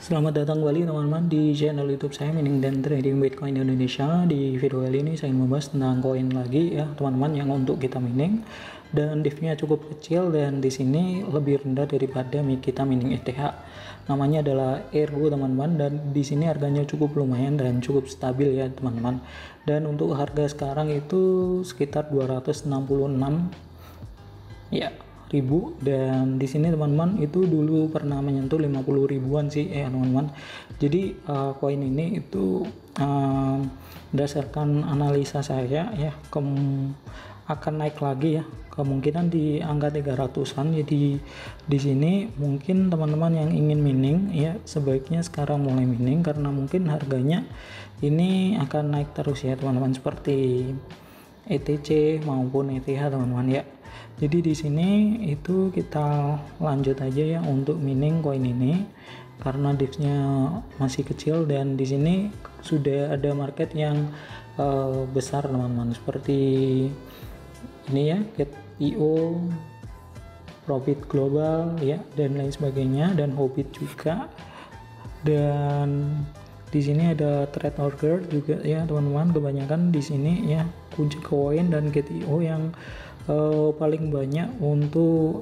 Selamat datang kembali teman-teman di channel YouTube saya Mining dan Trading Bitcoin Indonesia. Di video kali ini saya ingin membahas tentang koin lagi ya teman-teman yang untuk kita mining, dan div-nya cukup kecil dan di sini lebih rendah daripada kita mining ETH. Namanya adalah Ergo teman-teman, dan di sini harganya cukup lumayan dan cukup stabil ya teman-teman. Dan untuk harga sekarang itu sekitar 266 ya ribu, dan di sini teman-teman itu dulu pernah menyentuh 50 ribuan sih ya teman-teman. Jadi koin ini itu berdasarkan analisa saya ya akan naik lagi ya, kemungkinan di angka 300-an. Jadi di sini mungkin teman-teman yang ingin mining ya sebaiknya sekarang mulai mining, karena mungkin harganya ini akan naik terus ya teman-teman, seperti ETC maupun ETH teman-teman ya. Jadi di sini itu kita lanjut aja ya untuk mining koin ini, karena div-nya masih kecil dan di sini sudah ada market yang besar teman-teman, seperti ini ya, Get.io, Profit Global ya, dan lain sebagainya, dan Hobbit juga. Dan di sini ada Trade Order juga ya teman-teman. Kebanyakan di sini ya kunci koin dan Get.io yang paling banyak untuk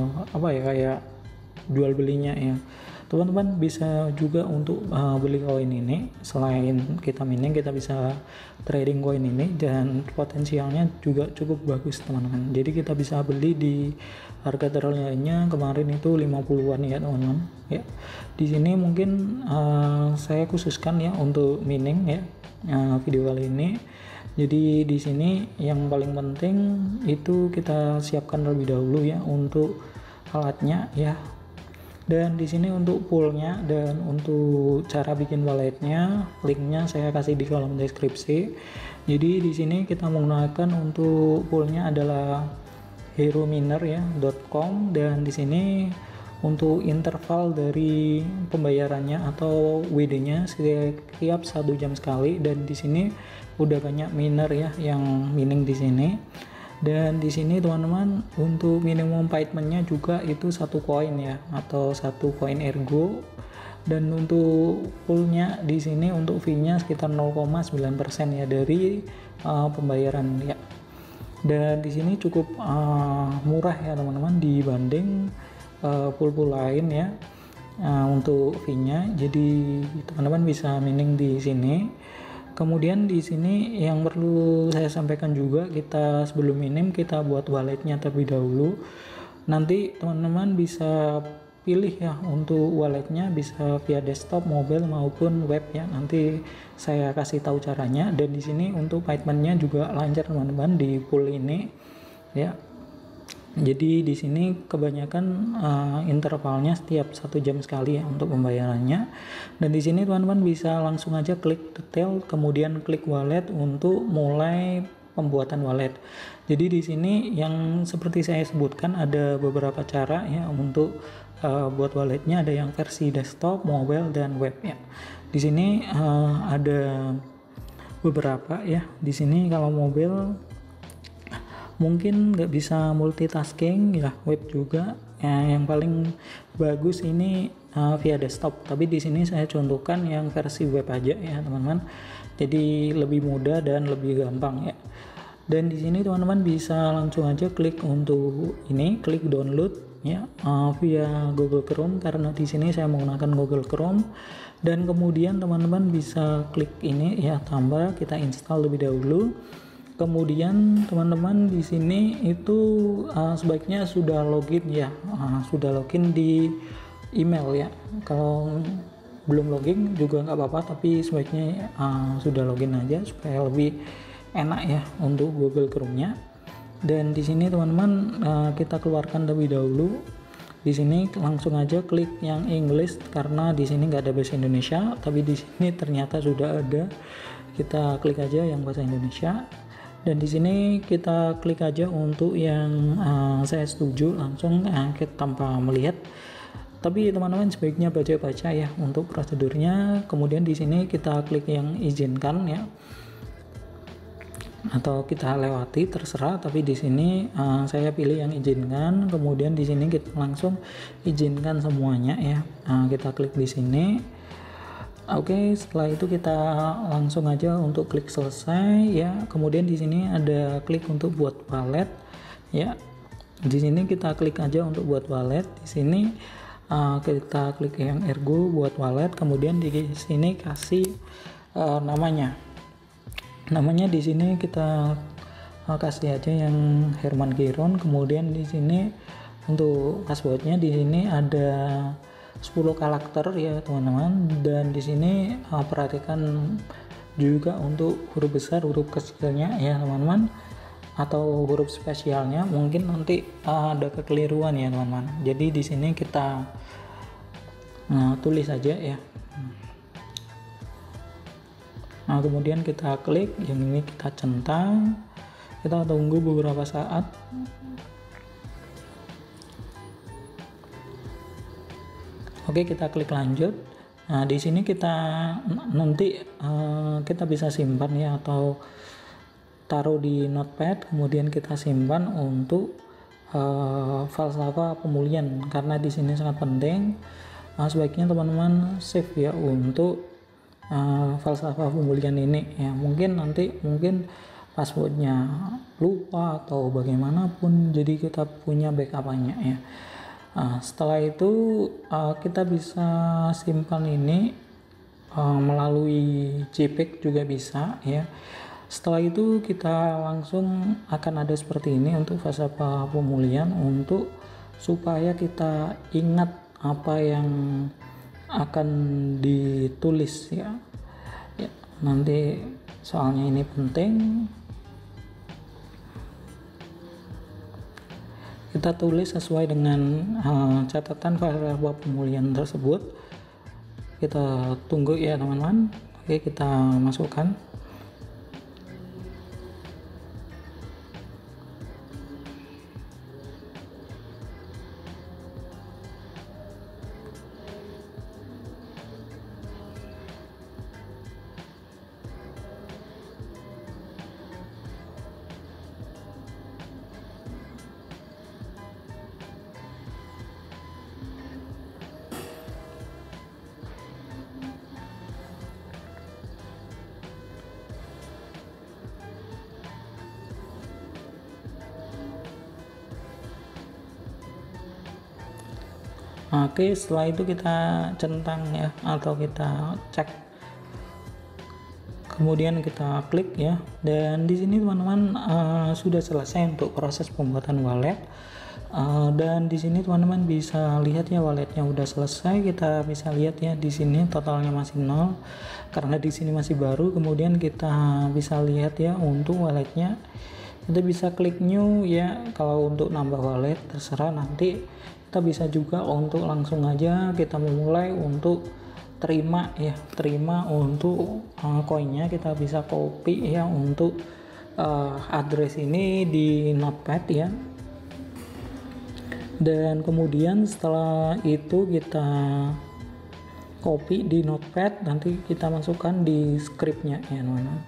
kayak jual belinya ya teman-teman. Bisa juga untuk beli koin ini, selain kita mining kita bisa trading koin ini, dan potensialnya juga cukup bagus teman-teman. Jadi kita bisa beli di harga terendahnya kemarin itu 50-an ya teman-teman ya. Di sini mungkin saya khususkan ya untuk mining ya video kali ini. Jadi di sini yang paling penting itu kita siapkan terlebih dahulu ya untuk alatnya ya. Dan di sini untuk poolnya dan untuk cara bikin walletnya, linknya saya kasih di kolom deskripsi. Jadi di sini kita menggunakan untuk poolnya adalah herominer ya .com, dan di sini untuk interval dari pembayarannya atau WD-nya setiap 1 jam sekali, dan di sini udah banyak miner ya yang mining di sini. Dan di sini teman-teman untuk minimum payment-nya juga itu satu koin ya, atau satu koin Ergo. Dan untuk poolnya di sini untuk fee-nya sekitar 0,9% ya dari pembayaran ya. Dan di sini cukup murah ya teman-teman dibanding pool-pool lain ya untuk fee-nya. Jadi teman-teman bisa mining di sini. Kemudian di sini yang perlu saya sampaikan juga, kita sebelum mining kita buat walletnya terlebih dahulu. Nanti teman-teman bisa pilih ya untuk walletnya, bisa via desktop, mobile maupun web ya. Nanti saya kasih tahu caranya. Dan di sini untuk paymentnya juga lancar teman-teman di pool ini ya. Jadi di sini kebanyakan intervalnya setiap 1 jam sekali ya untuk pembayarannya. Dan di sini teman-teman bisa langsung aja klik detail, kemudian klik wallet untuk mulai pembuatan wallet. Jadi di sini yang seperti saya sebutkan ada beberapa cara ya untuk buat walletnya. Ada yang versi desktop, mobile, dan web ya. Di sini ada beberapa ya. Di sini kalau mobile mungkin nggak bisa multitasking ya, web juga ya, yang paling bagus ini via desktop. Tapi di sini saya contohkan yang versi web aja ya teman-teman, jadi lebih mudah dan lebih gampang ya. Dan di sini teman-teman bisa langsung aja klik untuk ini, klik download ya via Google Chrome, karena di sini saya menggunakan Google Chrome. Dan kemudian teman-teman bisa klik ini ya, tambah, kita install lebih dahulu. Kemudian teman-teman di sini itu sebaiknya sudah login ya, sudah login di email ya. Kalau belum login juga nggak apa-apa, tapi sebaiknya sudah login aja supaya lebih enak ya untuk Google Chrome-nya. Dan di sini teman-teman kita keluarkan terlebih dahulu. Di sini langsung aja klik yang English, karena di sini nggak ada bahasa Indonesia, tapi di sini ternyata sudah ada. Kita klik aja yang bahasa Indonesia. Dan di sini kita klik aja untuk yang saya setuju, langsung tanpa melihat. Tapi teman-teman sebaiknya baca-baca ya untuk prosedurnya. Kemudian di sini kita klik yang izinkan ya. atau kita lewati, terserah. Tapi di sini saya pilih yang izinkan. Kemudian di sini kita langsung izinkan semuanya ya. Kita klik di sini. Oke, setelah itu kita langsung aja untuk klik selesai ya. Kemudian di sini ada klik untuk buat wallet ya. Di sini kita klik aja untuk buat wallet. Di sini kita klik yang Ergo buat wallet. Kemudian di sini kasih namanya. Namanya di sini kita kasih aja yang Herman Giron. Kemudian di sini untuk passwordnya di sini ada 10 karakter ya teman-teman, dan di sini perhatikan juga untuk huruf besar, huruf kecilnya ya teman-teman, atau huruf spesialnya mungkin nanti ada kekeliruan ya teman-teman. Jadi di sini kita tulis aja ya. Nah kemudian kita klik yang ini, kita centang, kita tunggu beberapa saat. Oke, kita klik lanjut. Nah di sini kita nanti kita bisa simpan ya, atau taruh di notepad, kemudian kita simpan untuk falsafah pemulihan, karena di sini sangat penting. Sebaiknya teman-teman save ya untuk falsafah pemulihan ini ya. Mungkin passwordnya lupa atau bagaimanapun, jadi kita punya backup-nya ya. Setelah itu kita bisa simpan ini melalui JPEG juga bisa ya. Setelah itu kita langsung akan ada seperti ini untuk falsafah pemulihan, untuk supaya kita ingat apa yang akan ditulis ya. Nanti soalnya ini penting, kita tulis sesuai dengan catatan falsafah pemulihan tersebut. Kita tunggu ya teman-teman. Oke, kita masukkan. Oke, setelah itu kita centang ya, atau kita cek, kemudian kita klik ya. Dan di sini teman-teman sudah selesai untuk proses pembuatan wallet. Dan di sini teman-teman bisa lihat ya, walletnya udah selesai. Kita bisa lihat ya, di sini totalnya masih 0 karena di sini masih baru. Kemudian kita bisa lihat ya untuk walletnya, kita bisa klik new ya. Kalau untuk nambah wallet terserah, nanti kita bisa juga untuk langsung aja kita memulai untuk terima untuk koinnya. Kita bisa copy ya untuk address ini di notepad ya. Dan kemudian setelah itu kita copy di notepad, nanti kita masukkan di scriptnya ya teman-teman.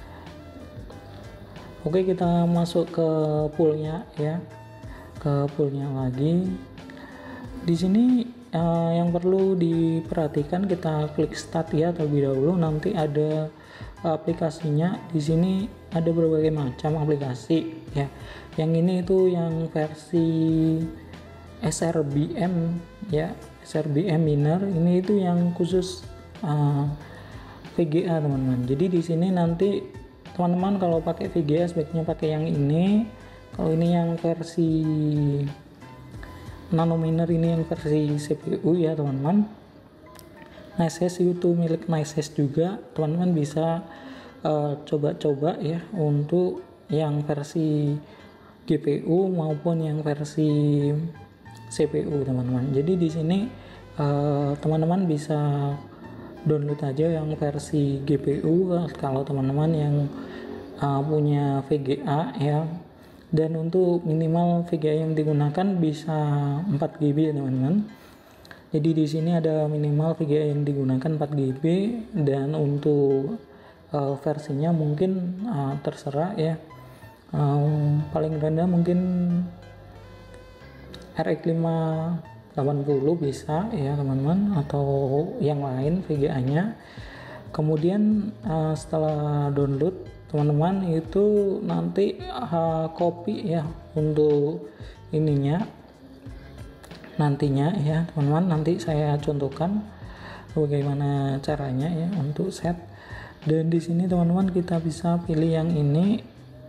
Oke, kita masuk ke poolnya ya, ke poolnya lagi. Di sini yang perlu diperhatikan, kita klik start ya terlebih dahulu. Nanti ada aplikasinya. Di sini ada berbagai macam aplikasi ya. Yang ini itu yang versi SRBM ya, SRBM Miner. Ini itu yang khusus VGA teman-teman. Jadi di sini nanti teman-teman kalau pakai VGA sebaiknya pakai yang ini. Kalau ini yang versi Nano Miner, ini yang versi CPU ya teman-teman. NiceHash itu milik NiceHash juga, teman-teman bisa coba-coba ya untuk yang versi GPU maupun yang versi CPU teman-teman. Jadi di sini teman-teman bisa download aja yang versi GPU kalau teman-teman yang punya VGA ya. Dan untuk minimal VGA yang digunakan bisa 4 GB ya teman-teman. Jadi di sini ada minimal VGA yang digunakan 4 GB, dan untuk versinya mungkin terserah ya. Paling rendah mungkin RX 580 bisa ya teman-teman, atau yang lain VGA nya. Kemudian setelah download teman-teman itu nanti copy ya untuk ininya nantinya ya teman-teman, nanti saya contohkan bagaimana caranya ya untuk set. Dan di sini teman-teman kita bisa pilih yang ini,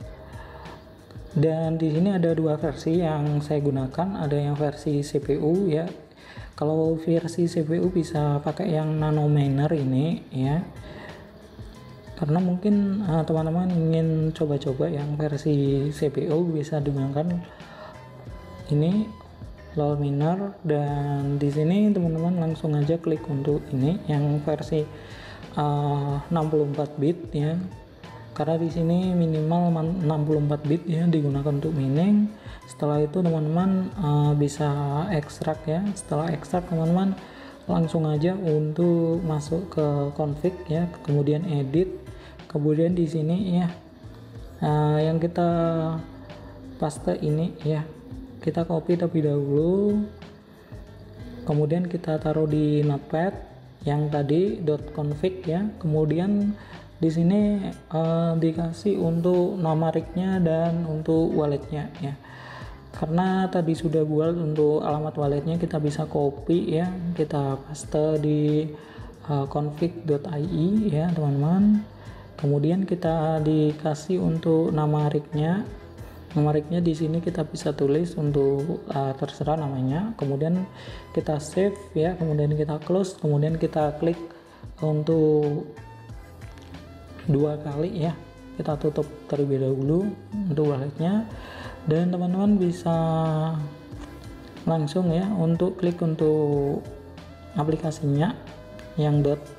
dan di sini ada dua versi yang saya gunakan, ada yang versi CPU ya. Kalau versi CPU bisa pakai yang nano miner ini ya, karena mungkin teman-teman ingin coba-coba yang versi CPU bisa digunakan ini lol miner. Dan di sini teman-teman langsung aja klik untuk ini yang versi 64 bit ya, karena di sini minimal 64 bit ya digunakan untuk mining. Setelah itu teman-teman bisa ekstrak ya. Setelah ekstrak teman-teman langsung aja untuk masuk ke config ya, kemudian edit, kemudian di sini ya yang kita paste ini ya, kita copy terlebih dahulu, kemudian kita taruh di notepad yang tadi .config ya. Kemudian di sini dikasih untuk nama rignya dan untuk walletnya ya, karena tadi sudah buat untuk alamat walletnya, kita bisa copy ya, kita paste di config.ie ya teman-teman. Kemudian kita dikasih untuk nama rignya. Nama rignya di sini kita bisa tulis untuk terserah namanya. Kemudian kita save ya, kemudian kita close, kemudian kita klik untuk 2 kali ya, kita tutup terlebih dahulu untuk walletnya. Dan teman-teman bisa langsung ya untuk klik untuk aplikasinya yang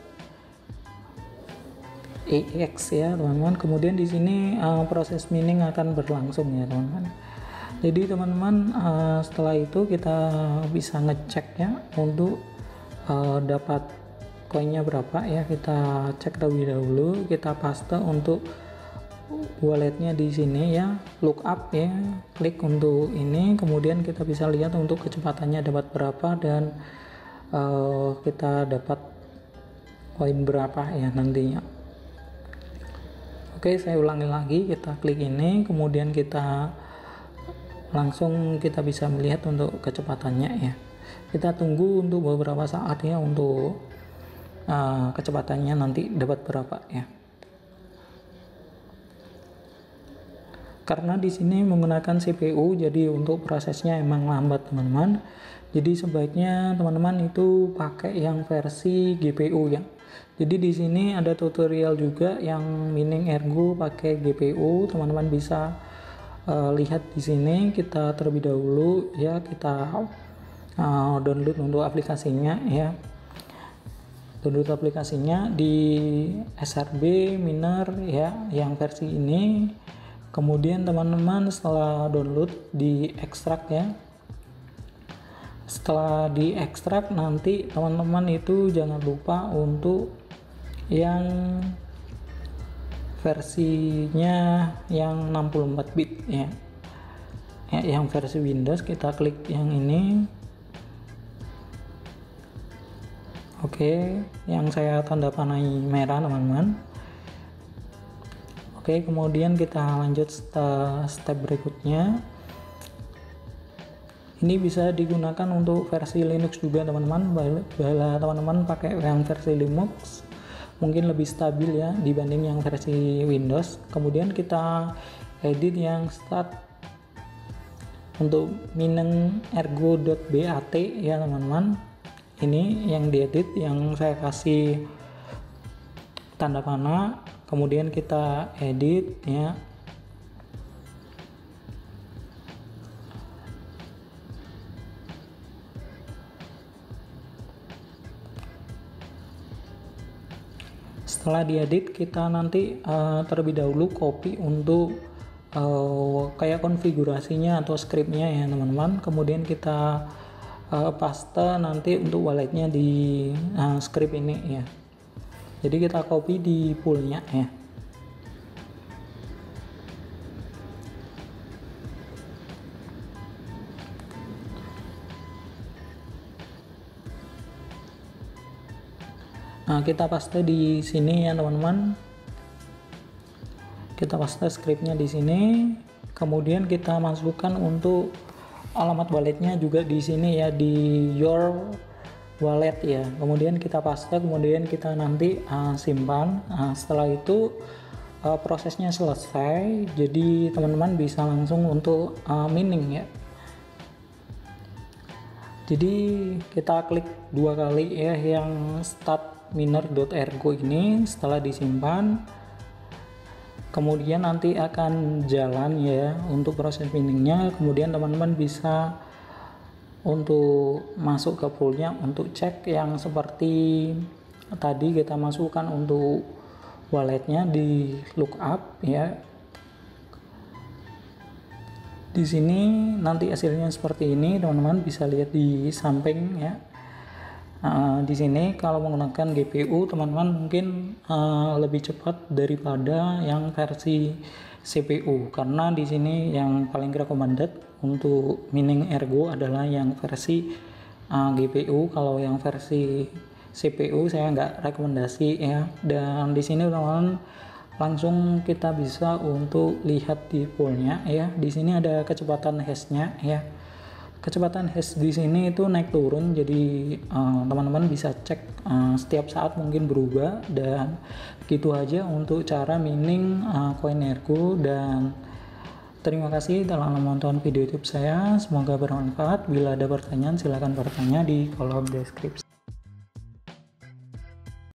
.ex ya teman-teman. Kemudian di sini proses mining akan berlangsung ya teman-teman. Jadi teman-teman setelah itu kita bisa ngecek ya untuk dapat koinnya berapa ya. Kita cek terlebih dahulu, kita paste untuk walletnya di sini ya, lookup ya, klik untuk ini, kemudian kita bisa lihat untuk kecepatannya dapat berapa dan kita dapat koin berapa ya nantinya. Oke, saya ulangi lagi, kita klik ini, kemudian kita langsung kita bisa melihat untuk kecepatannya ya. Kita tunggu untuk beberapa saat ya untuk kecepatannya nanti dapat berapa ya. Karena di sini menggunakan CPU, jadi untuk prosesnya emang lambat teman-teman. Jadi sebaiknya teman-teman itu pakai yang versi GPU ya. Jadi di sini ada tutorial juga yang mining ergo pakai GPU, teman-teman bisa lihat di sini. Kita terlebih dahulu ya, kita download untuk aplikasinya ya. Download aplikasinya di SRB Miner ya, yang versi ini. Kemudian teman-teman setelah download di ekstrak ya. Setelah di ekstrak nanti teman-teman itu jangan lupa untuk yang versinya yang 64 bit ya. Yang versi Windows kita klik yang ini. Oke, yang saya tanda panai merah teman-teman. Oke, kemudian kita lanjut step berikutnya. Ini bisa digunakan untuk versi Linux juga teman-teman. Bila teman-teman pakai yang versi Linux mungkin lebih stabil ya dibanding yang versi Windows. Kemudian kita edit yang start untuk mining ergo.bat ya teman-teman. Ini yang diedit, yang saya kasih tanda panah. Kemudian kita edit ya. Setelah diedit kita nanti terlebih dahulu copy untuk kayak konfigurasinya atau scriptnya ya teman-teman. Kemudian kita paste nanti untuk walletnya di script ini ya. Jadi kita copy di poolnya ya. Nah, kita paste di sini ya teman-teman. Kita paste scriptnya di sini. Kemudian kita masukkan untuk alamat walletnya juga di sini ya, di your wallet ya. Kemudian kita paste, kemudian kita nanti simpan. Setelah itu prosesnya selesai. Jadi teman-teman bisa langsung untuk mining ya. Jadi kita klik 2 kali ya yang start miner.ergo ini. Setelah disimpan, kemudian nanti akan jalan ya untuk proses miningnya. Kemudian teman-teman bisa untuk masuk ke poolnya untuk cek yang seperti tadi kita masukkan untuk walletnya di lookup ya. Di sini nanti hasilnya seperti ini, teman-teman bisa lihat di samping ya. Di sini kalau menggunakan GPU teman-teman mungkin lebih cepat daripada yang versi CPU, karena di sini yang paling recommended untuk mining Ergo adalah yang versi GPU. Kalau yang versi CPU saya nggak rekomendasi ya. Dan di sini teman-teman langsung kita bisa untuk lihat di poolnya ya. Di sini ada kecepatan hashnya ya. Kecepatan hash di sini itu naik turun, jadi teman-teman bisa cek setiap saat mungkin berubah. Dan gitu aja untuk cara mining koin Ergo. Dan terima kasih telah menonton video YouTube saya, semoga bermanfaat. Bila ada pertanyaan silahkan bertanya di kolom deskripsi.